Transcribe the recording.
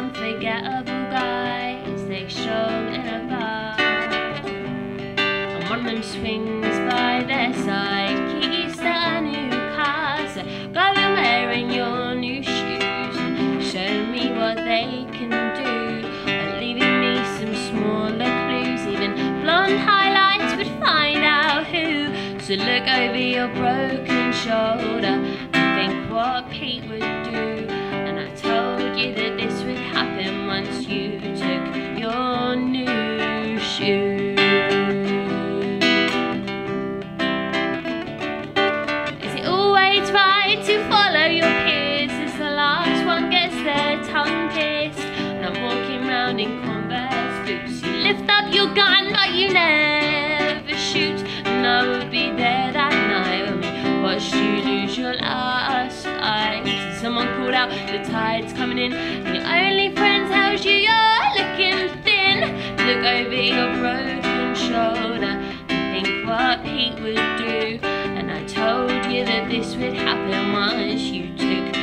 unforgettable guys, they showed in a bar. And one of them swings by their side, keys to a new car. So go and wearing your new shoes and show me what they can do, and leaving me some smaller clues. Even blonde highlights would find out who. So look over your broken shoulder and think what Pete would do. And I told you that this would happen once you took your new shoes. Is it always right to follow your peers as the last one gets their tongue pierced? And I'm walking round in Converse boots. You lift up your gun but you never shoot. And I would be there that night when we watched you lose your last fight. So someone called out, the tide's coming in, and your only friend tells you you're looking thin. Look over your broken shoulder and think what Pete would do. And I told you that this would happen once you took